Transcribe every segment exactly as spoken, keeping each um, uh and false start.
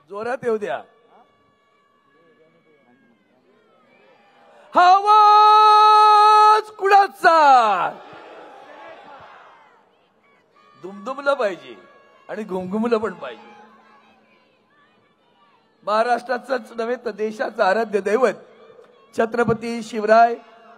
जोरात येऊ द्या. आवाज कुणाचा? दुमदुमलं पाहिजे आणि घुमघुमलं पण पाहिजे. महाराष्ट्राचंच नव्हे तर देशाचं आराध्य दैवत छत्रपती शिवराय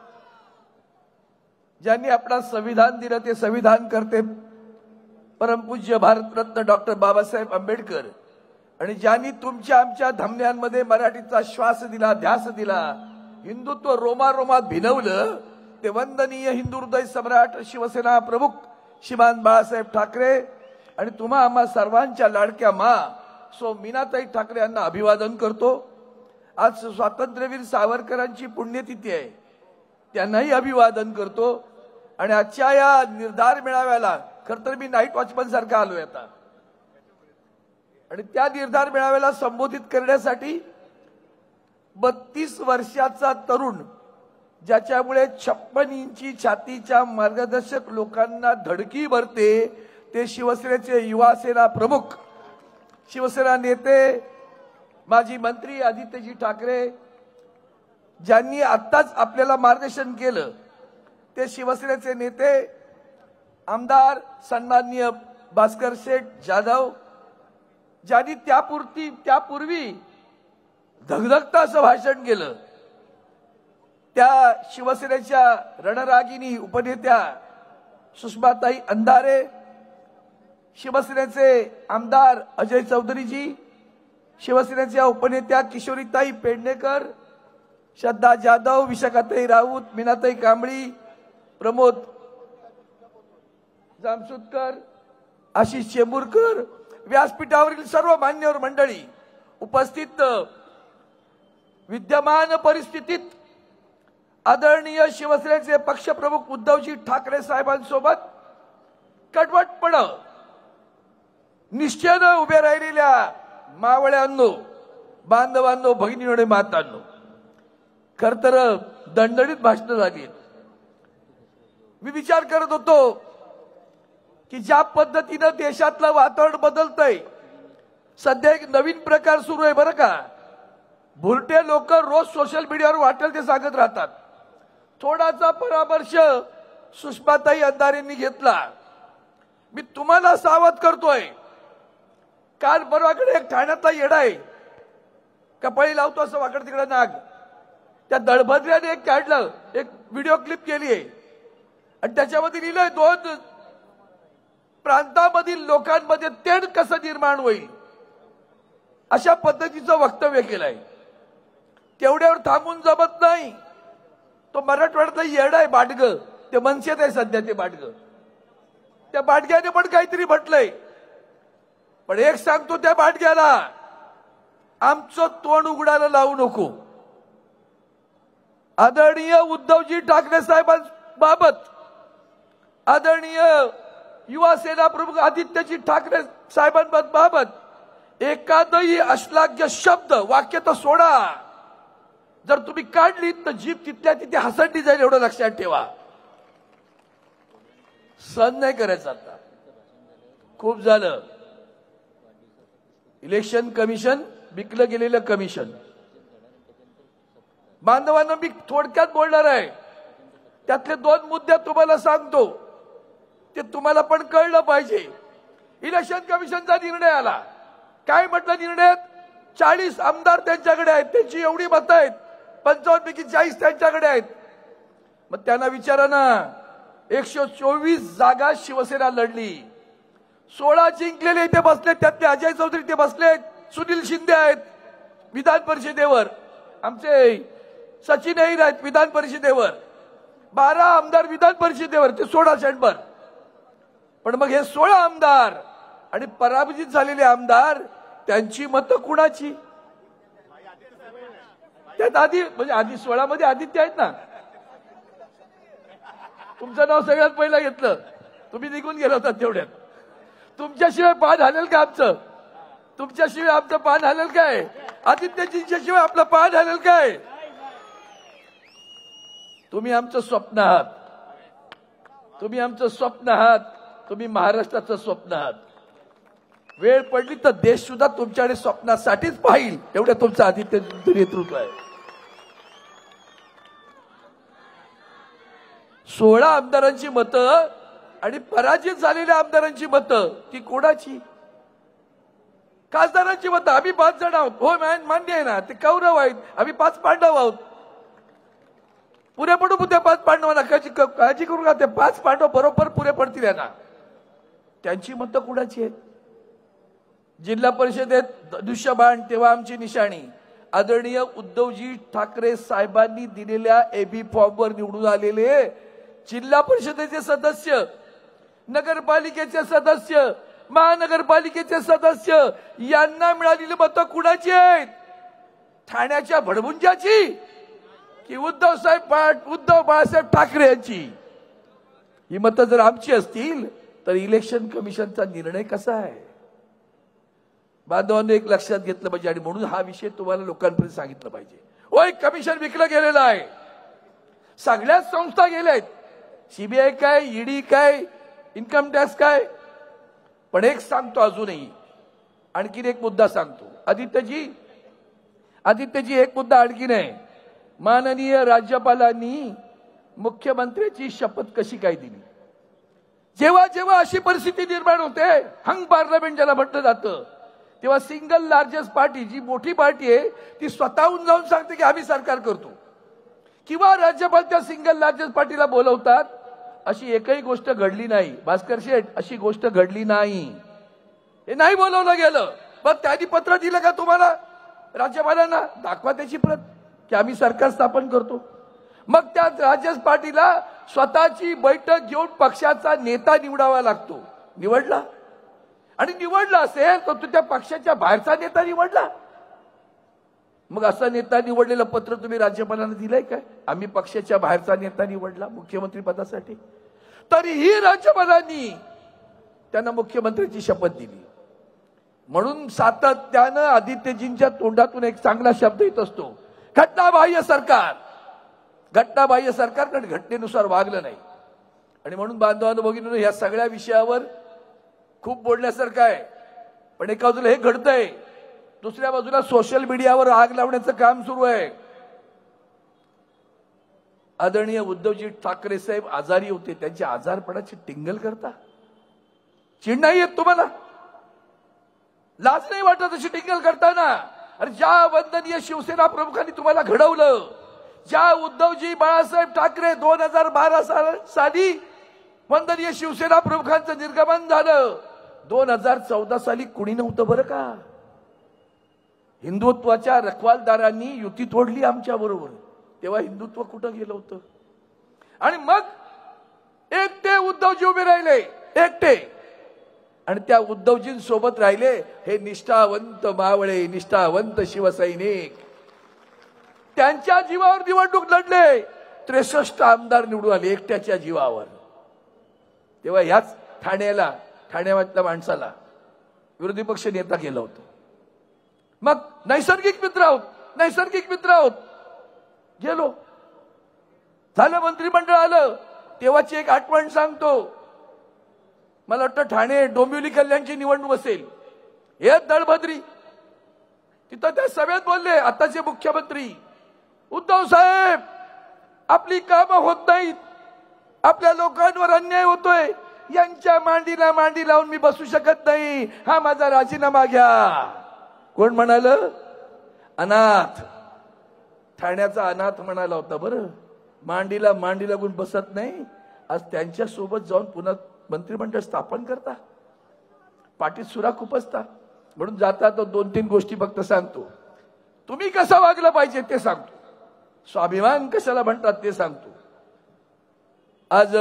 ज्यांनी आपला संविधान दिलं ते संविधान करते परमपूज्य भारतरत्न डॉक्टर बाबासाहेब आंबेडकर आणि ज्यांनी तुमच्या आमच्या धमन्यांमध्ये मराठीचा श्वास दिला, ध्यास दिला, हिंदुत्व रोमारोमात भिनवलं ते वंदनीय हिंदू हृदय सम्राट शिवसेना प्रमुख श्रीमान बाळासाहेब ठाकरे आणि तुम्हा आम्हा सर्वांच्या लाडक्या मा सो मीनाताई ठाकरे यांना अभिवादन करतो. आज स्वातंत्र्यवीर सावरकरांची पुण्यतिथी आहे, त्यांनाही अभिवादन करतो. आणि आजच्या या निर्धार मेळाव्याला खरं तर मी नाईट वॉचमन सारखा आलोय आता आणि त्या निर्धार मेळाव्याला संबोधित करण्यासाठी बत्तीस वर्षाचा तरुण ज्याच्यामुळे छप्पन इंची छातीच्या मार्गदर्शक लोकांना धडकी भरते ते शिवसेनेचे युवा सेना प्रमुख शिवसेना नेते माजी मंत्री आदित्यजी ठाकरे ज्यांनी आत्ताच आपल्याला मार्गदर्शन केलं ते शिवसेनेचे नेते आमदार सन्माननीय भास्कर शेठ जाधव ज्यांनी त्यापुरती त्यापूर्वी धगधगतं असं भाषण केलं. त्या शिवसेनेच्या रणरागिणी उपनेत्या सुषमाताई अंधारे, शिवसेनेचे आमदार अजय चौधरीजी, शिवसेनेच्या उपनेत्या किशोरीताई पेडणेकर, श्रद्धा जाधव, विशाखाताई राऊत, मीनाताई कांबळी, प्रमोद जामसुदकर, आशिष चेंबूरकर, व्यासपीठावरील सर्व मान्यवर मंडळी, उपस्थित विद्यमान परिस्थितीत आदरणीय शिवसेनेचे पक्षप्रमुख उद्धवजी ठाकरे साहेबांसोबत कडवटपणे निश्चयाने उभे राहिलेल्या मावळ्यांनो, बांधवांनो, भगिनींनो आणि मातांनो, खर तर दणदणीत भाषणं झाली. मी विचार करत होतो की ज्या पद्धतीने देशातलं वातावरण बदलतंय, सध्या एक नवीन प्रकार सुरू आहे बरं का. भुरटे लोक रोज सोशल मीडियावर वाटेल ते सांगत राहतात. थोडासा परामर्श सुषमाताई अंधारेंनी घेतला. मी तुम्हाला सावध करतोय. काल परवाकडे एक ठाण्यातला येडा आहे, कपाळी लावतो असं वाकड तिकडे नाग, त्या दळभद्र्याने एक काढलं, एक व्हिडिओ क्लिप केली आहे आणि त्याच्यामध्ये लिहिलंय दोन प्रांतामधील लोकांमध्ये तेढ कसं निर्माण होईल अशा पद्धतीचं वक्तव्य केलंय. तेवढ्यावर थांबून जमत नाही. तो मराठवाड्यातला येडा आहे बाटग, ते मनसेत आहे सध्या ते बाटग. त्या बाटग्याने पण काहीतरी म्हटलंय, पण एक सांगतो त्या बाटग्याला, आमचं तोंड उघडायला लावू नको. आदरणीय उद्धवजी ठाकरे साहेबांबाबत, आदरणीय युवा सेना प्रमुख आदित्यजी ठाकरे साहेबांबाबत एखादही अश्लाघ्य शब्द वाक्य तर सोडा, जर तुम्ही काढली तर जीभ तिथल्या तिथे हसंडी जाईल, एवढं लक्षात ठेवा. सण नाही करायचं. आता खूप झालं. इलेक्शन कमिशन विकलं गेलेलं कमिशन. बांधवांना मी थोडक्यात बोलणार आहे. त्यातले दोन मुद्दे तुम्हाला सांगतो, ते तुम्हाला पण कळलं पाहिजे. इलेक्शन कमिशनचा निर्णय आला. काय म्हटलं निर्णयात? चाळीस आमदार त्यांच्याकडे आहेत, त्यांची एवढी मतं आहेत, पंचावन्न पैकी चाळीस त्यांच्याकडे आहेत. मग त्यांना विचारा ना, एकशे चोवीस जागा शिवसेना लढली, सोळा जिंकलेले इथे बसले, त्यातले अजय चौधरी इथे बसले, सुनील शिंदे आहेत विधान परिषदेवर, आमचे सचिन अहिर आहेत विधान परिषदेवर, बारा आमदार विधान परिषदेवर, ते सोळा शंभर. पण मग हे सोळा आमदार आणि पराभूत झालेले आमदार त्यांची मतं कुणाची? त्यात आधी म्हणजे आधी सोळा मध्ये आदित्य आहेत ना. तुमचं नाव सगळ्यात पहिलं घेतलं, तुम्ही निघून गेला होता तेवढ्यात. तुमच्याशिवाय पान हलेल का आमचं? तुमच्याशिवाय आमचं पान हलेल काय? आदित्यजींच्या शिवाय आपलं पान हलेल काय? तुम्ही आमचं स्वप्न आहात, तुम्ही आमचं स्वप्न आहात, तुम्ही महाराष्ट्राचं स्वप्न आहात. वेळ पडली तर देश सुद्धा तुमच्याकडे स्वप्नासाठीच पाहिल, एवढं तुमचं आदित्य नेतृत्व आहे. सोळा आमदारांची मतं आणि पराजित झालेल्या आमदारांची मतं ती कोणाची? खासदारांची मतं. आम्ही पाच जण आहोत, हो मान्य आहे ना, ते कौरव आहेत, आम्ही पाच पांडव आहोत. पुरे पडू त्या पाच पांडवांना, काळजी करू का, ते पाच पांडव बरोबर पुरे पडतील यांना. त्यांची मतं कुणाची आहेत? जिल्हा परिषदेत धनुष्यबाण तेव्हा आमची निशाणी आदरणीय उद्धवजी ठाकरे साहेबांनी दिलेल्या एबी फॉर्मवर निवडून आलेले जिल्हा परिषदेचे सदस्य, नगरपालिकेचे सदस्य, महानगरपालिकेचे सदस्य यांना मिळालेली मतं कुणाची आहेत? ठाण्याच्या भडमुंजाची की उद्धव साहेब उद्धव बाळासाहेब ठाकरे यांची? ही मतं जर आमची असतील तर इलेक्शन कमिशनचा निर्णय कसा आहे? बांधवांनी एक लक्षात घेतलं पाहिजे आणि म्हणून हा विषय तुम्हाला लोकांपर्यंत सांगितलं पाहिजे. ओ एक कमिशन विकलं गेलेलं आहे, सगळ्याच संस्था गेल्या आहेत, सीबीआय काय, ईडी काय, इन्कम टॅक्स काय. पण एक सांगतो अजूनही, आणखीन एक मुद्दा सांगतो. आदित्यजी आदित्यजी एक मुद्दा आणखीन आहे. माननीय राज्यपालांनी मुख्यमंत्र्याची शपथ कशी काय दिली? जेव्हा जेव्हा अशी परिस्थिती निर्माण होते, हंग पार्लमेंट ज्याला म्हटलं जातं, तेव्हा सिंगल लार्जेस्ट पार्टी जी मोठी पार्टी आहे ती स्वतःहून जाऊन सांगते की आम्ही सरकार करतो, किंवा राज्यपाल त्या सिंगल लार्जेस्ट पार्टीला बोलवतात. अशी एकही गोष्ट घडली नाही भास्कर शेठ, अशी गोष्ट घडली नाही. हे नाही बोलवलं गेलं. मग त्यांनी पत्र दिलं का तुम्हाला राज्यपालांना? दाखवा त्याची प्रत की आम्ही सरकार स्थापन करतो. मग त्या राज्य पार्टीला स्वतःची बैठक घेऊन पक्षाचा नेता निवडावा लागतो. निवडला, आणि निवडला असेल तर तो त्या पक्षाच्या बाहेरचा नेता निवडला. मग असा नेता निवडलेलं पत्र तुम्ही राज्यपालांना दिलंय काय? आम्ही पक्षाच्या बाहेरचा नेता निवडला मुख्यमंत्री पदासाठी. तरीही राज्यपालांनी त्यांना मुख्यमंत्र्याची शपथ दिली. म्हणून सातत्यानं आदित्यजींच्या तोंडातून एक चांगला शब्द येत असतो, घटनाबाह्य सरकार. घटनाबाह्य सरकार कारण घटनेनुसार वागलं नाही. आणि म्हणून बांधवांनो भगिनींनो, या सगळ्या विषयावर खूप बोलण्यासारखं आहे. पण एका बाजूला हे घडतंय, दुसऱ्या बाजूला सोशल मीडियावर आग लावण्याचं काम सुरू आहे. आदरणीय उद्धवजी ठाकरे साहेब आजारी होते, त्यांच्या आजारपणाची टिंगल करता. चिड नाही येत तुम्हाला? लाज नाही वाटत अशी टिंगल करताना? अरे ज्या वंदनीय शिवसेना प्रमुखांनी तुम्हाला घडवलं, ज्या उद्धवजी बाळासाहेब ठाकरे दोन हजार बारा साली वंदनीय शिवसेना प्रमुखांचं निर्गमन झालं, दोन हजार चौदा साली कुणी नव्हतं बरं का. हिंदुत्वाच्या रखवालदारांनी युती तोडली आमच्या बरोबर. तेव्हा हिंदुत्व कुठं गेलं होतं? आणि मग एकटे उद्धवजी उभे राहिले, एकटे. आणि त्या उद्धवजींसोबत राहिले हे निष्ठावंत मावळे, निष्ठावंत शिवसैनिक. त्यांच्या जीवावर निवडणूक लढले, त्रेसष्ट आमदार निवडून आले एकट्याच्या जीवावर. तेव्हा ह्याच ठाण्याला, ठाण्यातल्या माणसाला विरोधी पक्ष नेता केलं होतं. मग नैसर्गिक मित्र आहोत, नैसर्गिक मित्र आहोत. गेलो, झालं मंत्रिमंडळ आलं. तेव्हाची एक आठवण सांगतो. मला वाटतं ठाणे डोंबिवली कल्याणची निवडणूक असेल, हे दळभद्री. तिथं त्या सभेत बोलले आताचे मुख्यमंत्री, उद्धव साहेब आपली कामं होत नाहीत, आपल्या लोकांवर अन्याय होतोय, यांच्या मांडीला मांडी लावून मी बसू शकत नाही, हा माझा राजीनामा घ्या. कोण म्हणालं? अनाथ. ठाण्याचा अनाथ म्हणाला होता बरं. मांडीला मांडी लागून बसत नाही, आज त्यांच्या सोबत जाऊन पुन्हा मंत्रिमंडळ स्थापन करता, पाठीत सुरा खुपसता. म्हणून जाता तर दोन तीन गोष्टी फक्त सांगतो. तुम्ही कसं वागलं पाहिजे ते सांगतो, स्वाभिमान कशाला म्हणतात ते सांगतो. आज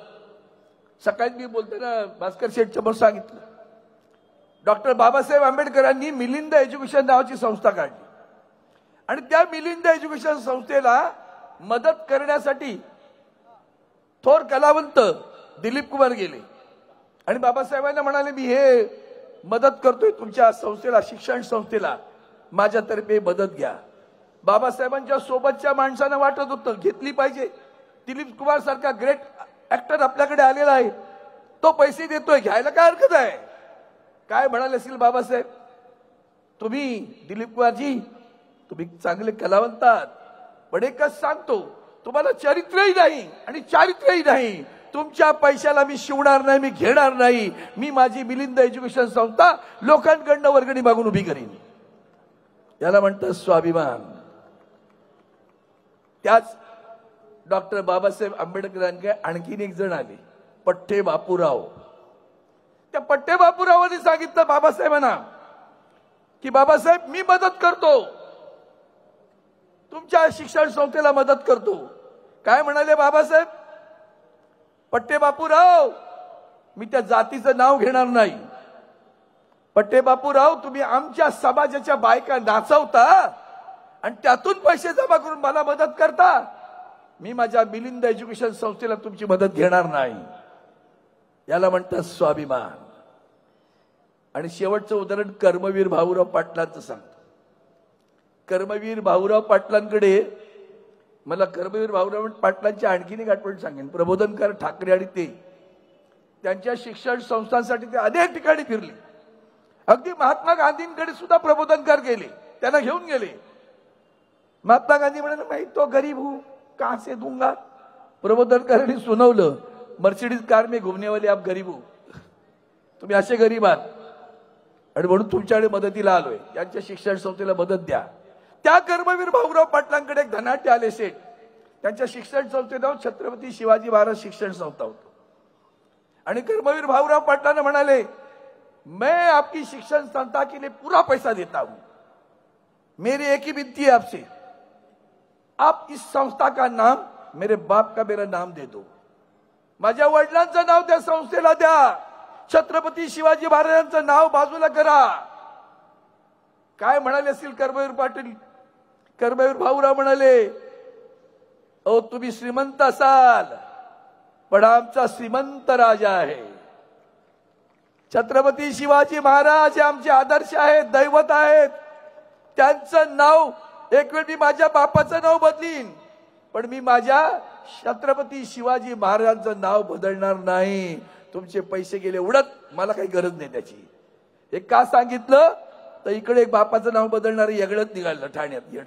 सकाळी मी बोलताना भास्कर शेठ समोर सांगितलं, डॉक्टर बाबासाहेब आंबेडकरांनी मिलिंद एज्युकेशन नावाची संस्था काढली. आणि त्या मिलिंद एज्युकेशन संस्थेला मदत करण्यासाठी थोर कलावंत दिलीप कुमार गेले आणि बाबासाहेबांना म्हणाले, मी हे मदत करतोय तुमच्या संस्थेला, शिक्षण संस्थेला, माझ्यातर्फे मदत घ्या. बाबासाहेबांच्या सोबतच्या माणसांना वाटत होतं घेतली पाहिजे. दिलीप कुमार सारखा ग्रेट ऍक्टर आपल्याकडे आलेला आहे, तो पैसे देतोय, घ्यायला काय हरकत आहे. काय म्हणाले असतील बाबासाहेब, तुम्ही दिलीप कुमारजी तुम्ही चांगले कलावंत आहात, पण एकच सांगतो, तुम्हाला चरित्रही नाही आणि चारित्र्यही नाही. तुमच्या पैशाला मी शिवणार नाही, मी घेणार नाही. मी माझी मिलिंद एज्युकेशन संस्था लोकांकडनं वर्गणी मागून उभी करीन. याला म्हणतात स्वाभिमान. त्याच डॉक्टर बाबासाहेब आंबेडकरांकडे आणखीन एक जण आले, पठ्ठे बापूराव. त्या पठ्ठे बापूरावांनी सांगितलं बाबासाहेबांना की बाबासाहेब मी मदत करतो, तुमच्या शिक्षण संस्थेला मदत करतो. काय म्हणाले बाबासाहेब, पठ्ठे बापूराव मी त्या जातीचं नाव घेणार नाही. पठ्ठे बापूराव तुम्ही आमच्या समाजाच्या बायका नाचवता आणि त्यातून पैसे जमा करून मला मदत करता. मी माझ्या मिलिंद एज्युकेशन संस्थेला तुमची मदत घेणार नाही. याला म्हणतात स्वाभिमान. आणि शेवटचं उदाहरण कर्मवीर भाऊराव पाटलांचं सांगतो. कर्मवीर भाऊराव पाटलांकडे मला कर्मवीर भाऊराव पाटलांची आणखीन एक आठवण सांगेन. प्रबोधनकार ठाकरे आणि ते त्यांच्या शिक्षण संस्थांसाठी ते अनेक ठिकाणी फिरले. अगदी महात्मा गांधींकडे सुद्धा प्रबोधनकार गेले, त्यांना घेऊन गेले. महात्मा गांधी म्हणाले नाही तो गरीब हूं कहां से दूंगा. प्रबोधनकारांनी सुनावलं, मर्सिडीज कार में घुमने वाले आप गरीब हो, तुम्ही असे गरीब आहात आणि म्हणून तुमच्याकडे मदतीला आलोय, यांच्या शिक्षण संस्थेला मदत द्या. त्या कर्मवीर भाऊराव पाटलांकडे एक धनाढ्य आले सेठ. त्यांच्या शिक्षण संस्थेचं छत्रपती शिवाजी महाराज शिक्षण संस्था होतं. आणि कर्मवीर भाऊराव पाटलांना म्हणाले मैं आपकी शिक्षण संस्था के लिए पूरा पैसा देता हूं, मेरी एक ही विनती है आपसे, आप इस संस्था का नाम मेरे बाप का मेरा नाम दे दो. माझ्या वडिलांचं नाव त्या संस्थेला द्या, छत्रपती शिवाजी महाराजांचं नाव बाजूला करा. काय म्हणाले असतील कर्मवीर पाटील, कर्मवीर भाऊराव म्हणाले ओ तुम्ही श्रीमंत असाल पण आमचा श्रीमंत राजा आहे. छत्रपती शिवाजी महाराज हे आमचे आदर्श आहेत, दैवत आहेत. त्यांचं नाव एक वेळ मी माझ्या बापाचं नाव बदलीन, पण मी माझ्या छत्रपती शिवाजी महाराजांचं नाव बदलणार नाही. तुमचे पैसे गेले उडत, मला काही गरज नाही त्याची. हे का सांगितलं तर इकडे एक बापाचं नाव बदलणार येगळंच निघालं ठाण्यात येड.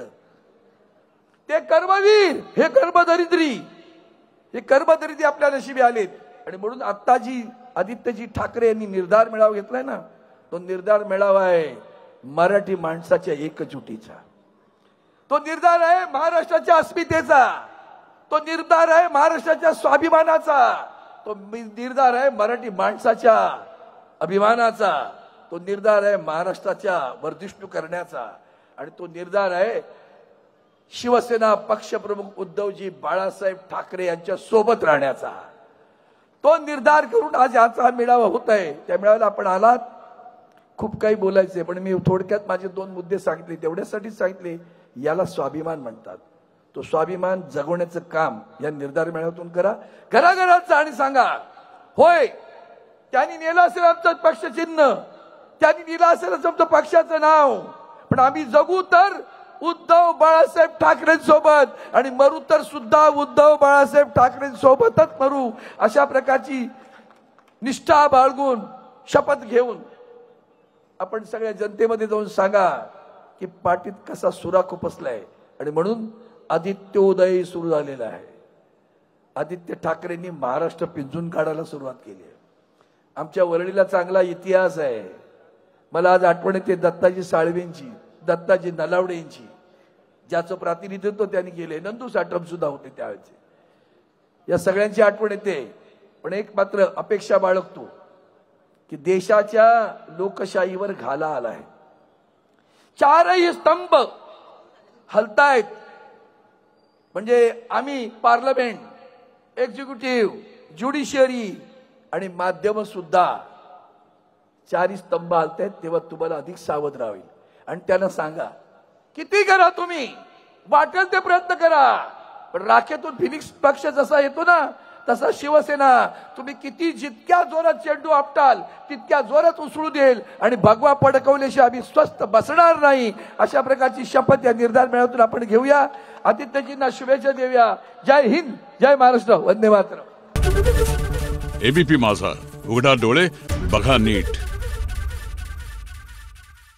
ते कर्मवीर, हे कर्मदरिद्री, हे कर्मदरिद्री आपल्या नशिबी आलेत. आणि म्हणून आता जी आदित्यजी ठाकरे यांनी निर्धार मेळावा घेतलाय ना, तो निर्धार मेळावा आहे मराठी माणसाच्या एकजुटीचा. तो निर्धार आहे महाराष्ट्राच्या अस्मितेचा. तो निर्धार आहे महाराष्ट्राच्या स्वाभिमानाचा. तो निर्धार आहे मराठी माणसाच्या अभिमानाचा. तो निर्धार आहे महाराष्ट्राच्या वर्धिष्णू करण्याचा. आणि तो निर्धार आहे शिवसेना पक्षप्रमुख उद्धवजी बाळासाहेब ठाकरे यांच्या सोबत राहण्याचा. तो निर्धार करून आज याचा मेळावा होत आहे. त्या मेळाव्याला आपण आलात. खूप काही बोलायचे पण मी थोडक्यात माझे दोन मुद्दे सांगितले, तेवढ्यासाठी सांगितले. याला स्वाभिमान म्हणतात. तो स्वाभिमान जगवण्याचं काम या निर्धार मेळाव्यातून करा. घराघरात जा आणि सांगा होय त्यांनी नेलं असेल आमचं पक्ष चिन्ह, त्यांनी दिलं असेल आमचं पक्षाचं नाव, पण आम्ही जगू तर उद्धव बाळासाहेब ठाकरेंसोबत आणि मरू तर सुद्धा उद्धव बाळासाहेब ठाकरेंसोबतच मरू. अशा प्रकारची निष्ठा बाळगून शपथ घेऊन आपण सगळ्या जनतेमध्ये जाऊन सांगा की पाठीत कसा सुरा खुपसलाय. आणि म्हणून आदित्योदय सुरू झालेला आहे. आदित्य ठाकरेंनी महाराष्ट्र पिंजून काढायला सुरुवात केली आहे. आमच्या वरळीला चांगला इतिहास आहे. मला आज आठवण येते दत्ताजी साळवेंची, दत्ताजी नलावडेंची, ज्याचं प्रातिनिधित्व त्यांनी केले. नंदू साठम सुद्धा होते त्यावेळेचे. या सगळ्यांची आठवण येते. पण एक मात्र अपेक्षा बाळगतो की देशाच्या लोकशाहीवर घाला आलाय. चारही स्तंभ हलतायत. म्हणजे आम्ही पार्लमेंट, एक्झिक्युटिव्ह, ज्युडिशियरी आणि माध्यम सुद्धा चारही स्तंभ हलतायत. तेव्हा तुम्हाला अधिक सावध राहावे. आणि त्यांना सांगा किती करा तुम्ही, वाटेल ते प्रयत्न करा, पण राखेतून फिनिक्स पक्ष जसा येतो ना तसा शिवसेना तुम्ही किती जितक्या जोरात चेंडू आपटाल तितक्या जोरात उसळू देईल. आणि भगवा पडकवल्याशिवाय आम्ही स्वस्थ बसणार नाही. अशा प्रकारची शपथ या निर्धार मेळाव्यातून आपण घेऊया. आदित्यजींना शुभेच्छा देऊया. जय हिंद, जय महाराष्ट्र, वंदे मातरम. एबीपी माझा, उघडा डोळे बघा नीट.